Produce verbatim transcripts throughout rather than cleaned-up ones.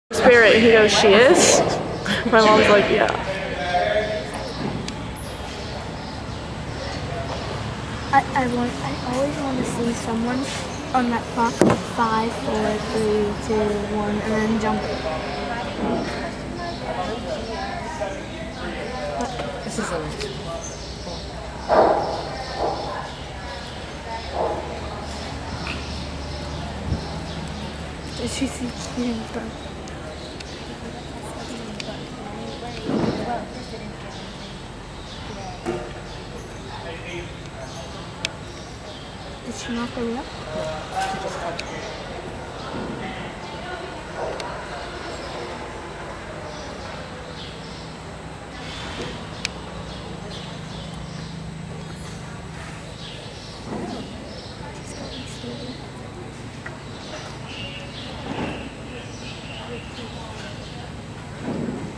Spirit, he goes, she is? My mom's like, yeah. I, I want I always want to see someone on that clock like five, four, three, two, one, and then jump. This is a Did you see Keenan Burke? Did she not hurry up?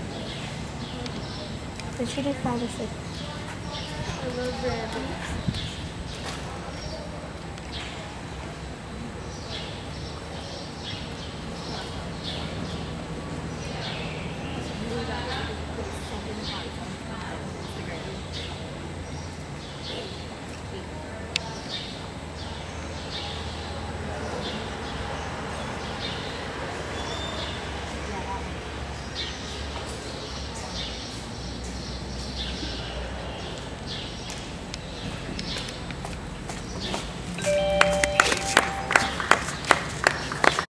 Did she do five or six? I love rabbits.